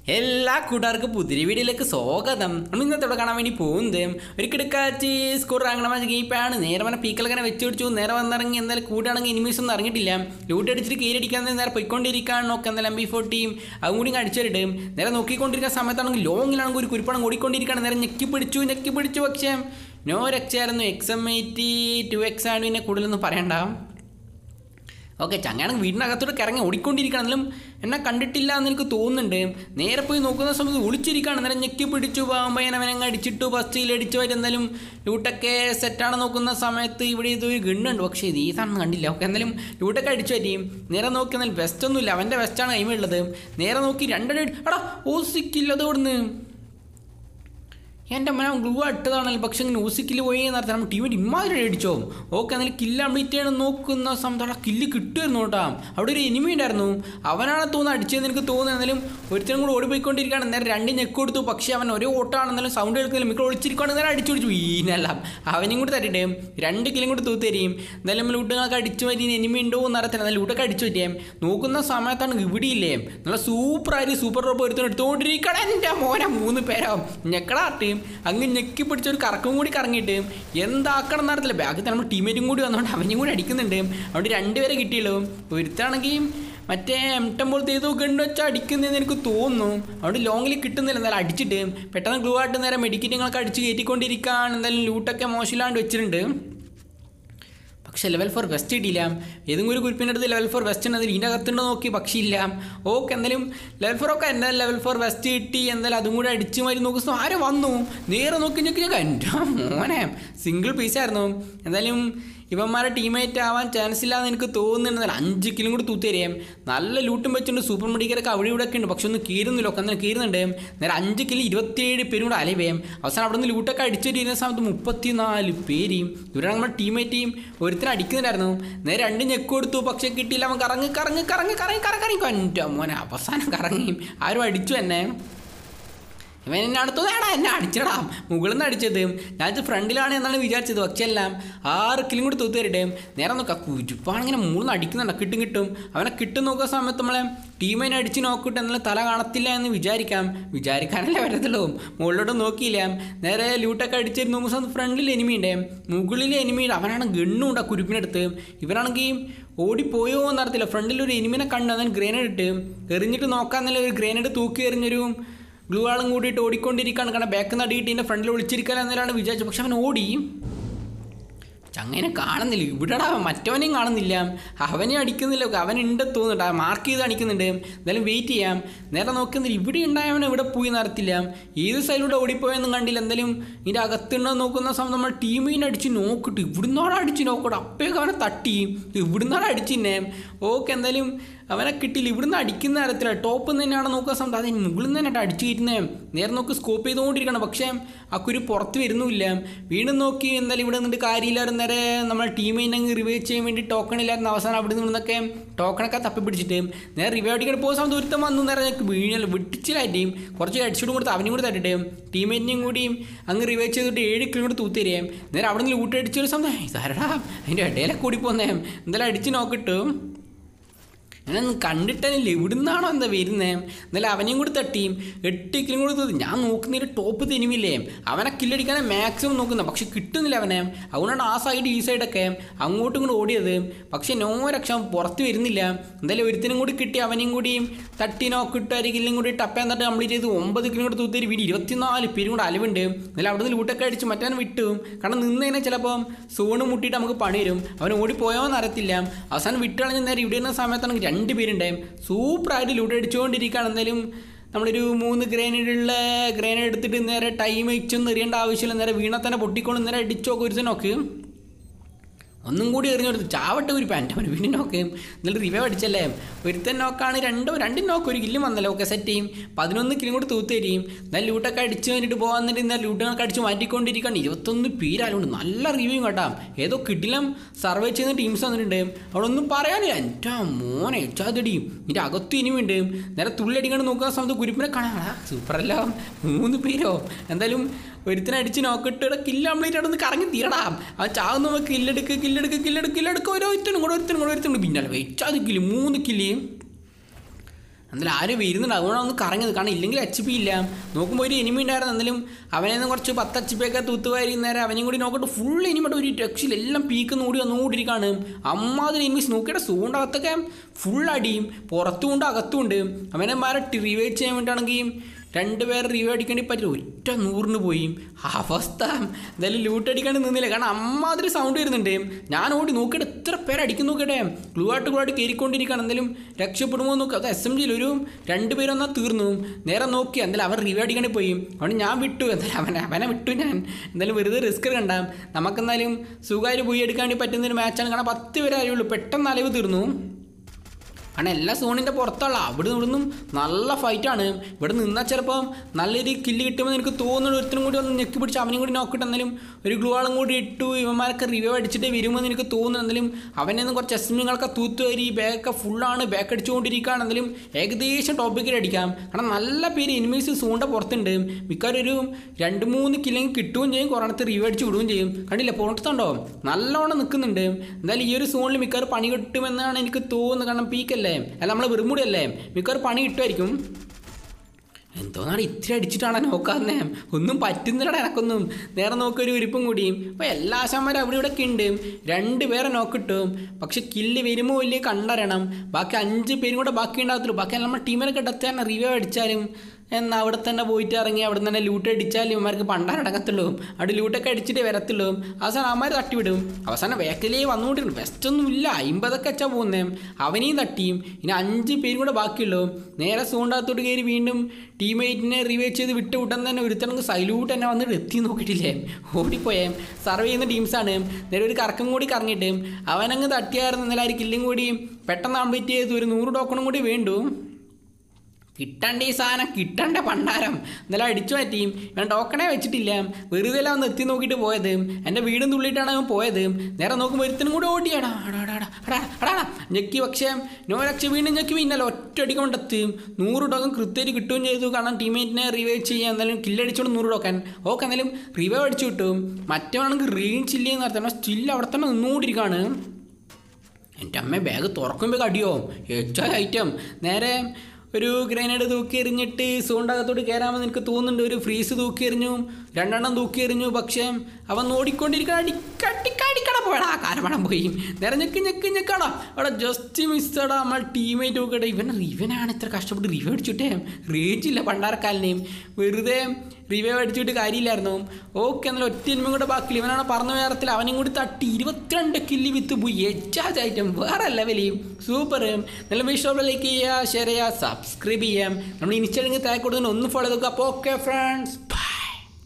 എല്ലാ കൂട്ടുകാർക്കും പുതിയ വീഡിയോയിലേക്ക് സ്വാഗതം. നമ്മൾ ഇന്നത്തോടെ കാണാൻ വേണ്ടി പോകുന്നത് ഒരു കിടക്കാച്ചി സ്കൂൾ റാങ്കണ ഗെയിപ്പാണ്. നേരെ വന്ന പീക്കലങ്ങനെ വെച്ച് പിടിച്ചു. നേരെ വന്നിറങ്ങി എന്തായാലും കൂട്ടാണെങ്കിൽ എനിമീസ് ഒന്നും ഇറങ്ങിയിട്ടില്ല. ലൂട്ട് അടിച്ചിട്ട് കീഴടിക്കാൻ നേരെ പോയിക്കൊണ്ടിരിക്കാൻ നോക്കുക. എന്തായാലും MP40 അതും കൂടി അടിച്ചിട്ട് നേരെ നോക്കിക്കൊണ്ടിരിക്കുന്ന സമയത്താണെങ്കിൽ ലോങ്ങിലാണെങ്കിൽ ഒരു കുരിപ്പണം ഓടിക്കൊണ്ടിരിക്കുകയാണ്. നേരെ ഞെക്കി പിടിച്ചു. പക്ഷേ നോ രക്ഷയായിരുന്നു. XM80 2X ആണ്. പിന്നെ കൂടുതലൊന്നും പറയണ്ട. ഓക്കെ, ചങ്ങാണെങ്കിൽ വീടിനകത്തോട്ട് ഇറങ്ങി ഓടിക്കൊണ്ടിരിക്കുകയാണെങ്കിലും എന്നെ കണ്ടിട്ടില്ല എന്ന് എനിക്ക് തോന്നുന്നുണ്ട്. നേരെ പോയി നോക്കുന്ന സമയത്ത് ഒളിച്ചിരിക്കുകയാണ്. നേരെ ഞെക്കി പിടിച്ചു പോകുമ്പോൾ അവനങ്ങ് അടിച്ചിട്ടു. ഫസ്റ്റിൽ അടിച്ചു വരും. എന്തായാലും ലൂട്ടൊക്കെ സെറ്റാണ് നോക്കുന്ന സമയത്ത് ഇവിടെ ഇതൊരു ഗണ്ണുണ്ട്. പക്ഷേ ഇത് ഏതാണെന്ന് കണ്ടില്ല. ഓക്കെ, എന്തായാലും ലൂട്ടൊക്കെ അടിച്ചു വരും. നേരെ നോക്കി എന്നാലും വെസ്റ്റൊന്നുമില്ല, അവൻ്റെ വെസ്റ്റാണ് കൈമുള്ളത്. നേരെ നോക്കി രണ്ടടി എടാ ഓസിക്കില്ലത് ഇവിടുന്ന് എൻ്റെ അമ്മ ഗ്ലൂ ഇട്ടതാണല്ലോ. പക്ഷെ ഇങ്ങനെ ഊസിക്കില് പോയി നടത്താൻ നമ്മൾ ടീമിൻ്റെ ഇമ്മാതിരി അടിച്ചോ. ഓക്കെ, എന്നാലും കില്ല് കംപ്ലീറ്റ് ചെയ്യണം നോക്കുന്ന സമയത്ത് അവിടെ കില്ല് കിട്ടുമായിരുന്നു കേട്ടോ. അവിടെ ഒരു എനിമി ഉണ്ടായിരുന്നു, അവനാണ് തോന്നുന്നത് അടിച്ചതെന്ന് എനിക്ക് തോന്നുന്നു. എന്നാലും ഒരുത്തരും കൂടെ ഓടിപ്പോയിക്കൊണ്ടിരിക്കുകയാണ്. നേരെ രണ്ട് ഞെക്ക് കൊടുത്തു. പക്ഷേ അവൻ ഒരേ ഓട്ടാണെന്നാലും സൗണ്ട് കേൾക്കുന്നില്ല. മിക്ക ഒളിച്ചിരിക്കുകയാണ്. നേരെ അടിച്ചു പിടിച്ചു വീനെല്ലാം അവനും കൂടി തട്ടിട്ടേ 2 കില്ലും കൂടി തൂത്തരിയും. എന്തായാലും ലൂട്ടുകളൊക്കെ അടിച്ചു പറ്റി എനിമി ഉണ്ടോ എന്ന് അറിയത്തില്ല. എന്നാൽ ലൂട്ടൊക്കെ അടിച്ചു പറ്റിയേ നോക്കുന്ന സമയത്താണ് ഇവിടെയില്ലേ നല്ല സൂപ്പറായിട്ട് സൂപ്പർ ഡ്രോപ്പ് ഒരുത്തരം എടുത്തുകൊണ്ടിരിക്കണം. എൻ്റെ മോനെ 3 പേരാവും ഞെക്കടാട്ടി അങ്ങ് ഞെക്കി പിടിച്ചൊരു കറക്കും കൂടി കറങ്ങിയിട്ട് എന്താക്കണം എന്നറിയത്തില്ല. ബാക്കിൽ നമ്മൾ ടീമേറ്റും കൂടി വന്നുകൊണ്ട് അവനും കൂടി അടിക്കുന്നുണ്ട്. അവിടെ 2 പേരെ കിട്ടിയുള്ളൂ. ഒരുത്താണെങ്കിൽ മറ്റേ M10 പോലത്തെ ഏതോ ഗണ്ണ് വെച്ചാൽ അടിക്കുന്നതെന്ന് എനിക്ക് തോന്നുന്നു. അവിടെ ലോങ്ങിൽ കിട്ടുന്നില്ല. എന്തായാലും അടിച്ചിട്ട് പെട്ടെന്ന് ഗ്ലൂ ആയിട്ട് നേരെ മെഡിക്കറ്റുകളൊക്കെ അടിച്ച് കയറ്റിക്കൊണ്ടിരിക്കുകയാണ്. എന്തായാലും ലൂട്ടൊക്കെ മോശമില്ലാണ്ട് വെച്ചിട്ടുണ്ട്. പക്ഷേ ലെവൽ 4 വെസ്റ്റ് കിട്ടിയില്ല. ഏതെങ്കിലും ഒരു ഗ്രൂപ്പിൻ്റെ അടുത്ത് ലെവൽ 4 വെസ്റ്റ് ഉണ്ട്. അതിൽ ഇതിൻ്റെ അകത്തുണ്ടോ നോക്കി, പക്ഷേ ഇല്ല. ഓക്കെ, എന്തായാലും ലെവൽ 4 ഒക്കെ എന്തായാലും ലെവൽ 4 വെസ്റ്റ് കിട്ടി. എന്തായാലും അതും കൂടെ അടിച്ച് മാറി നോക്കുന്ന ആരെ വന്നു. നേരെ നോക്കി എൻ്റെ മോനെ സിംഗിൾ പീസായിരുന്നു. എന്തായാലും ഇവന്മാരെ ടീമേറ്റ് ആവാൻ ചാൻസ് ഇല്ലാന്ന് എനിക്ക് തോന്നുന്നുണ്ട്. 5 കിലും കൂടി തൂത്തരിയാം. നല്ല ലൂട്ടും വെച്ചിട്ടുണ്ട്. സൂപ്പർ മെഡിക്കലൊക്കെ അവിടെ ഇവിടെ ഒക്കെ ഉണ്ട്. പക്ഷെ ഒന്നും കീറുന്നില്ല. ഒക്കെ എന്നാൽ കീറുന്നുണ്ട്. നേരെ 5 കിലോ 27 പേരും കൂടെ അലവേം. അവസാനം അവിടെ നിന്ന് ലൂട്ടൊക്കെ അടിച്ചിട്ടിരുന്ന സമയത്ത് 34 പേരും ഇവരാണ് നമ്മുടെ ടീമേറ്റ് ഒരുത്തരം അടിക്കുന്നുണ്ടായിരുന്നു. നേരെ 2 ഞെക്ക് കൊടുത്തു. പക്ഷെ കിട്ടിയില്ല. അവൻ കറങ്ങി എൻ്റെ മോനെ അവസാനം കറങ്ങി ആരും അടിച്ചു തന്നെ. ഇവൻ എന്നെ അടുത്തതാടാ എന്നെ അടിച്ചടാ മുകളിൽ നിന്ന് അടിച്ചത്. ഞാനിത് ഫ്രണ്ടിലാണ് എന്നാണ് വിചാരിച്ചത്. പക്ഷേ എല്ലാം 6 കിലും കൂടി തൂത്ത് തരട്ടെ. നേരെ നോക്കാം കുരുപ്പാണിങ്ങനെ മുകളിൽ നിന്ന് അടിക്കുന്നുണ്ട്. കിട്ടും അവനെ കിട്ടും നോക്കുന്ന സമയത്ത് നമ്മളെ ടീമിനെ അടിച്ച് നോക്കിയിട്ട് എന്നാലും തല കാണത്തില്ല എന്ന് വിചാരിക്കാനല്ലേ വരത്തുള്ളൂ. മുകളിലോട്ട് നോക്കിയില്ല. നേരെ ലൂട്ടൊക്കെ അടിച്ചിരുന്നു. മുസം ഫ്രണ്ടിൽ എനിമിയുണ്ട്, മുകളിൽ എനിമിയുണ്ട്. അവനാണ് ഗണ്ണുണ്ട് ആ കുരുപ്പിനടുത്ത്. ഇവനാണെങ്കിൽ ഓടിപ്പോയോ എന്നറിയത്തില്ല. ഫ്രണ്ടിലൊരു എനിമിനെ കണ്ടു. അതിന് ഗ്രേനേഡ് ഇട്ട് എറിഞ്ഞിട്ട് നോക്കാന്നല്ല ഒരു ഗ്രേനേഡ് തൂക്കി എറിഞ്ഞൊരു ഗ്ലൂ ആളും കൂടിയിട്ട് ഓടിക്കൊണ്ടിരിക്കുകയാണ്. കാരണം ബാക്കിൽ നിന്ന് അടിയിട്ട് എൻ്റെ ഫ്രണ്ടിൽ ഒളിച്ചിരിക്കാൻ എന്നാലാണ് വിചാരിച്ചത്. പക്ഷെ അവൻ ഓടി ചങ്ങനെ കാണുന്നില്ല. ഇവിടെടാ മറ്റവനെയും കാണുന്നില്ല. അവനെ അടിക്കുന്നില്ല. അവനുണ്ട് തോന്നുന്നുണ്ട്. മാർക്ക് ചെയ്ത് അടിക്കുന്നുണ്ട്. എന്തായാലും വെയിറ്റ് ചെയ്യാം. നേരെ നോക്കുന്നില്ല. ഇവിടെ ഉണ്ടായവൻ ഇവിടെ പോയി നടത്തില്ല. ഏത് സൈഡിലൂടെ ഓടിപ്പോയെന്നും കണ്ടില്ല. എന്തായാലും ഇതിൻ്റെ അകത്തുണ്ടോ നോക്കുന്ന സമയം നമ്മൾ ടീമിനെ അടിച്ച് നോക്കിട്ട് ഇവിടുന്നോടെ അടിച്ച് നോക്കട്ടെ. അപ്പോഴേക്കും അവനെ തട്ടി ഇവിടുന്നോടെ അടിച്ചിന്നെ. ഓക്കെ, എന്തായാലും അവനെ കിട്ടിയില്ല. ഇവിടുന്ന് അടിക്കുന്ന തരത്തില്ല. ടോപ്പ് തന്നെയാണ് നോക്കുന്ന സമയത്ത് അതിന് മുകളിൽ നിന്ന് തന്നെ അടിച്ചു കയറ്റുന്നത്. നേരെ നോക്കി സ്കോപ്പ് ചെയ്തുകൊണ്ടിരിക്കണം. പക്ഷേ ആ കുരു പുറത്ത് വരുന്നുമില്ല. വീണ്ടും നോക്കി എന്തായാലും ഇവിടെ നിന്നിട്ട് കാര്യമില്ലായിരുന്നു. നേരെ നമ്മളെ ടീമിനെ അങ്ങ് റിവൈവ് ചെയ്യാൻ വേണ്ടി ടോക്കൺ ഇല്ലായിരുന്നു. അവസാനം അവിടെ നിന്നൊക്കെ ടോക്കണൊക്കെ തപ്പിപ്പിടിച്ചിട്ട് നേരെ റിവൈവ് അടിക്കാൻ പോകുന്ന സമയത്ത് ഒരുത്തം വന്നു. നേരെ വീഴൽ വെട്ടിച്ചിലായിട്ടും കുറച്ച് ഹെഡ്ഷോട്ടും കൊടുത്ത് അവനും കൂടി തട്ടിട്ട് ടീമേറ്റിനെയും കൂടിയും അങ്ങ് റിവൈവ് ചെയ്തിട്ട് 7 കിലോ കൂടി തൂത്തരികയും നേരെ അവിടെ നിന്ന് ലൂട്ട് അടിച്ചൊരു സമയം ഇതാരടാ അതിൻ്റെ ഇടയിലൊക്കെ കൂടി പോന്നേ. എന്തായാലും അടിച്ച് നോക്കിട്ടും ഞാനൊന്നും കണ്ടിട്ടില്ല. ഇവിടുന്നാണോ എന്താ വരുന്നത്. എന്നാലും അവനെയും കൂടി തട്ടിയും 8 കിലും കൂടി തൂത്തി. ഞാൻ നോക്കുന്നതിൽ ടോപ്പ് തിരുമില്ലേ അവനെ കില്ലടിക്കാനെ മാക്സിമം നോക്കുന്നത്. പക്ഷെ കിട്ടുന്നില്ല അവനെ. അതുകൊണ്ടാണ് ആ സൈഡ് ഈ സൈഡൊക്കെ അങ്ങോട്ടും കൂടി ഓടിയത്. പക്ഷെ നോ രക്ഷ പുറത്ത് വരുന്നില്ല. എന്തായാലും ഒരുത്തിനും കൂടി കിട്ടി. അവനെയും കൂടിയും തട്ടി നോക്കിട്ട് 1 കില്ലും കൂടി ടപ്പാൻ തട്ടി കംപ്ലീറ്റ് ചെയ്ത് 9 കിലും കൂടി തൂത്തി. വീട് 24 പേരും കൂടെ അലവുണ്ട്. എന്നാലും അവിടെ നിന്ന് ലൂട്ടൊക്കെ അടിച്ച് മറ്റവൻ വിട്ടു. കാരണം നിന്ന് കഴിഞ്ഞാൽ ചിലപ്പം സോണ് മുട്ടിയിട്ട് നമുക്ക് പണി വരും. അവൻ ഓടിപ്പോയോന്ന് അറിയത്തില്ല. അവസാനം വിട്ടുകളഞ്ഞ് നേരെ ഇവിടെ ഇരുന്ന സമയത്താണ് 2 പേരുണ്ടായും സൂപ്പറായിട്ട് ലൂട്ട് അടിച്ചുകൊണ്ടിരിക്കുകയാണ്. എന്തായാലും നമ്മളൊരു 3 ഗ്രേനേഡ് എടുത്തിട്ട് നേരെ ടൈം വെച്ചൊന്നും എറിയേണ്ട ആവശ്യമില്ല. നേരെ വീണ തന്നെ പൊട്ടിക്കൊണ്ട് നേരെ അടിച്ചോക്കെ ഒരു നോക്ക് ഒന്നും കൂടി എറിഞ്ഞെടുത്ത് ചാവട്ടെ ഒരു പാൻറ്റ് അവൻ വീണ്ടും നോക്ക്. എന്നിട്ട് റിവൈവ് അടിച്ചല്ലേ. ഒരുത്തൻ നോക്കാണ്. രണ്ടും നോക്ക് 1 കില്ലും വന്നല്ലോ. ഓക്കെ, സെറ്റ് ചെയ്യും. 11 കിലും കൂടി തൂത്ത് തരികയും എന്നാലും ലൂട്ടൊക്കെ അടിച്ച് വേണ്ടിയിട്ട് പോകാൻ എന്നിട്ട് ഇന്നലെ ലൂട്ടൊക്കെ അടിച്ച് മാറ്റിക്കൊണ്ടിരിക്കുകയാണ്. 21 പേരാലുണ്ട്. നല്ല റിവ്യൂ കേട്ടാം. ഏതോ കിടിലം സർവേ ചെയ്യുന്ന ടീംസ് വന്നിട്ടുണ്ട്. അവിടെ ഒന്നും പറയാനില്ല. എൻ്റെ മോനെ ചാതടിയും ഇതിൻ്റെ അകത്തും ഇനിയുണ്ട്. നേരെ തുള്ളി അടിക്കാണ്ട് നോക്കുന്ന സമയത്ത് കുരിപ്പിനെ കാണാടാ സൂപ്പറല്ല 3 പേരോ. എന്തായാലും ഒരുത്തിനെ അടിച്ച് നോക്കിട്ട് കില്ല് കംപ്ലീറ്റ് ആയിട്ടൊന്ന് കറങ്ങി തീരടാം. അവൻ ചാവുന്ന കില്ലെടുക്കുക ഓരോരുത്തരും കൂടെ പിന്നാലെ വെച്ചാൽ കില്ല് 3 കില്ല്. എന്നാലും ആരും വരുന്നുണ്ട്, അതുകൊണ്ടാണ് ഒന്ന് കറങ്ങിയത്. കാരണം ഇല്ലെങ്കിൽ HP ഇല്ല. നോക്കുമ്പോൾ ഒരു എനിമി ഉണ്ടായിരുന്നു. എന്നാലും അവനെ നിന്ന് കുറച്ച് 10 HP ഒക്കെ തൂത്തുവാരി നേരെ അവനെയും കൂടി നോക്കട്ടെ. ഫുൾ എനിമിയുടെ ഒരു രക്ഷയിൽ എല്ലാം പീക്ക് വന്നുകൊണ്ടിരിക്കുകയാണ്. അമ്മാതിരി എനിമീസ് നോക്കിയിട്ട് സൂണിൻ്റെ അകത്തൊക്കെ ഫുൾ അടിയും, പുറത്തുമുണ്ട് അകത്തുമുണ്ട്. അവനെമാരെ റിവൈവ് ചെയ്യാൻ വേണ്ടിയിട്ടാണെങ്കിൽ 2 പേരെ റിവൈവ് അടിക്കേണ്ടി പറ്റില്ല. ഒറ്റ 100-ന് പോയി. അവസ്ഥ എന്തായാലും ലൂട്ട് അടിക്കാണ്ട് നിന്നില്ല. കാരണം അമ്മാതിരി സൗണ്ട് വരുന്നുണ്ട്. ഞാൻ ഓടി നോക്കിയിട്ട് എത്ര പേര് അടിക്കും നോക്കട്ടെ. ക്ലൂ ആയിട്ട് കയറിക്കൊണ്ടിരിക്കുകയാണ്. എന്തായാലും രക്ഷപ്പെടുമോ നോക്കുക. അത് SMGയിൽ ഒരു 2 പേരൊന്നാ തീർന്നു. നേരെ നോക്കി എന്തായാലും അവൻ റിവൈവ് അടിക്കാണ്ട് പോയി. അതുകൊണ്ട് ഞാൻ വിട്ടു. എന്തായാലും അവനെ വിട്ടു ഞാൻ. എന്തായാലും വെറുതെ റിസ്ക് കണ്ടാം. നമുക്കെന്തായാലും സുഖമായിട്ട് പോയി എടുക്കാൻ വേണ്ടി പറ്റുന്നൊരു മാച്ചാണ്. കാരണം 10 പേരെ അറിയുള്ളൂ. പെട്ടെന്ന് അലവ് തീർന്നു. കാരണം എല്ലാ സോണിൻ്റെ പുറത്തുള്ള അവിടെ നിന്നും നല്ല ഫൈറ്റാണ്. ഇവിടെ നിന്നാൽ ചിലപ്പോൾ നല്ലൊരു കില്ല് കിട്ടുമെന്ന് എനിക്ക് തോന്നുന്നു. ഒരുത്തനും കൂടി ഒന്ന് ഞെക്കി പിടിച്ച് അവനും കൂടി നോക്കിയിട്ട് എന്നാലും ഒരു ഗ്ലൂ ആളും കൂടി ഇട്ടു. ഇവന്മാരൊക്കെ റിവൈവ് അടിച്ചിട്ട് വരുമെന്ന് എനിക്ക് തോന്നുന്നു. എന്നാലും അവനെ നിന്ന് കുറച്ച് SMGകളൊക്കെ തൂത്തുവരി ബാഗൊക്കെ ഫുള്ളാണ്. ബാക്ക് അടിച്ചുകൊണ്ടിരിക്കുകയാണ്. എന്നാലും ഏകദേശം ടോപ്പിക്കിൽ അടിക്കാം. കാരണം നല്ല പേര് എനിമീസ് സോണിൻ്റെ പുറത്തുണ്ട്. മിക്കവാറും ഒരു 2-3 കില്ലെങ്കിൽ കിട്ടുകയും ചെയ്യും. കുറേണത്ത് റിവൈവ് അടിച്ച് വിടുകയും ചെയ്യും. കണ്ടില്ല പുറത്തുണ്ടോ നല്ലോണം നിൽക്കുന്നുണ്ട്. എന്തായാലും ഈ ഒരു സോണിൽ മിക്കവാറും പണി കിട്ടുമെന്നാണ് എനിക്ക് തോന്നുന്നത്. കാരണം പീക്കല്ല അല്ല നമ്മളെ വെറുമുടിയല്ലേ, മിക്കവാറും പണി കിട്ടുമായിരിക്കും. എന്തോന്നാണ് ഇത്തിരി അടിച്ചിട്ടാണ് നോക്കാന്നേ. ഒന്നും പറ്റുന്നില്ലടാ എനക്കൊന്നും. നേരെ നോക്കിയൊരു ഉരിപ്പും കൂടിയും. അപ്പോൾ എല്ലാ ആശാന്മാരും അവിടെ ഇവിടെ ഒക്കെ ഉണ്ട്. 2 പേരെ നോക്കിട്ടും. പക്ഷെ കില്ല് വരുമ്പോൾ വലിയ കണ്ടറിയണം. ബാക്കി 5 പേരും കൂടെ ബാക്കി ഉണ്ടാകത്തുള്ളൂ. ബാക്കി നമ്മുടെ ടീമിലൊക്കെ ഇടത്ത് തന്നെ റിവൈവ് അടിച്ചാലും എന്നാൽ അവിടെ തന്നെ പോയിട്ട് ഇറങ്ങി അവിടെ തന്നെ ലൂട്ട് അടിച്ചാൽ ഇവന്മാർക്ക് പണ്ടാനടക്കത്തുള്ളൂ. അവിടെ ലൂട്ടൊക്കെ അടിച്ചിട്ട് വരത്തുള്ളൂ. അവസാനം അവന്മാർ തട്ടിവിടും. അവസാനം വേക്കലേ വന്നുകൊണ്ടിരുന്നു. ബെസ്റ്റൊന്നും ഇല്ല. 50ഒക്കെ വെച്ചാൽ പോകുന്നേ. അവനെയും തട്ടിയും. ഇനി 5 പേരും കൂടെ ബാക്കിയുള്ളൂ. നേരെ സൂണ്ടാകത്തോട്ട് കയറി വീണ്ടും ടീംമേറ്റിനെ റിവൈവ് ചെയ്ത് വിട്ട് വിട്ടാൻ തന്നെ ഒരുത്തണെങ്കിൽ സൈലൂട്ട് തന്നെ വന്നിട്ട് എത്തി നോക്കിയിട്ടില്ലേ. ഓടിപ്പോയേ. സർവ് ചെയ്യുന്ന ടീംസാണ്. നേരെ ഒരു കറക്കം കൂടി കറങ്ങിയിട്ട് അവനങ്ങ് തട്ടിയായിരുന്നു. എന്നാലും ഒരു കില്ലും കൂടി പെട്ടെന്ന് കംപ്ലീറ്റ് ചെയ്ത് ഒരു 100 ടോക്കണും കൂടി വേണ്ടു. കിട്ടണ്ട ഈ സാധനം, കിട്ടണ്ട പണ്ടാരം. എന്നാലും അടിച്ചു മാറ്റിയും. ഞാൻ ടോക്കണേ വെച്ചിട്ടില്ല. വെറുതെ എല്ലാം ഒന്ന് എത്തി നോക്കിയിട്ട് പോയത്. എൻ്റെ വീടും തുള്ളിയിട്ടാണ് അവൻ പോയത്. നേരെ നോക്കുമ്പോൾ ഒരുത്തനും കൂടെ ഓടിയാടാ ഞെക്കി. പക്ഷേ നോ രക്ഷ. വീണ്ടും ഞെക്കി. പിന്നല്ല ഒറ്റ അടിക്കൊണ്ടെത്തി 100 ടോക്കൺ കൃത്യമായിട്ട് കിട്ടുകയും ചെയ്തു. കാരണം ടീമേറ്റിനെ റിവൈവ് ചെയ്യാൻ എന്തായാലും കില്ലടിച്ചോണ്ട് 100 ടോക്കൺ. ഓക്കെ എന്തായാലും റിവൈവ് അടിച്ചു കിട്ടും. മറ്റവണെങ്കിൽ റേഞ്ച് ഇല്ലെന്ന് നടത്താം. സ്റ്റിൽ അവിടെ തന്നെ നിന്നുകൊണ്ടിരിക്കുകയാണ്. എൻ്റെ അമ്മ ബാഗ് തുറക്കുമ്പോൾ അടിയോ എച്ചാൽ ഐറ്റം. നേരെ ഒരു ഗ്രനേഡ് തൂക്കി എറിഞ്ഞിട്ട് സോണ്ടകത്തോട്ട് കയറാമെന്ന് എനിക്ക് തോന്നുന്നുണ്ട്. ഒരു ഫ്രീസ് തൂക്കി എറിഞ്ഞു. 2 എണ്ണം തൂക്കി എറിഞ്ഞു. പക്ഷേ അവൻ ഓടിക്കൊണ്ടിരിക്കണം. അടിക്കട പോയടാ. കാരമണം പോയി. നേരെ ഞെക്കാടാ. അവിടെ ജസ്റ്റ് മിസ്സടാ. നമ്മൾ ടീമേറ്റ് നോക്കട്ടെ. ഇവനാണ് ഇത്ര കഷ്ടപ്പെട്ട് റിവൈവ് അടിച്ചിട്ടേ. റേഞ്ചില്ല പണ്ടാരക്കാലിനെയും. വെറുതെ റിവൈവ് അടിച്ചിട്ട് കാര്യമില്ലായിരുന്നു. ഓക്കെ എന്നാലും ഒറ്റ എനിമയും കൂടെ ബാക്കില്ല. ഇവനാണ് പറഞ്ഞ വേറത്തിൽ അവനും കൂടി തട്ടി 22 കില്ല് വിത്ത് പോയി. എച്ചാജ് ഐറ്റം വേറെ ലെവലിയും സൂപ്പർ. നല്ല ഇഷ്ടമുള്ള ലൈക്ക് ചെയ്യുക, ഷെയർ ചെയ്യുക, സബ്സ്ക്രൈബ് ചെയ്യാം. നമ്മൾ ഇൻസ്റ്റാഗ്രാമിൽ താഴെ കൊടുക്കുന്ന ഒന്ന് ഫോളോ ചെയ്ത് നോക്കുക. അപ്പോൾ ഓക്കെ ഫ്രണ്ട്സ്.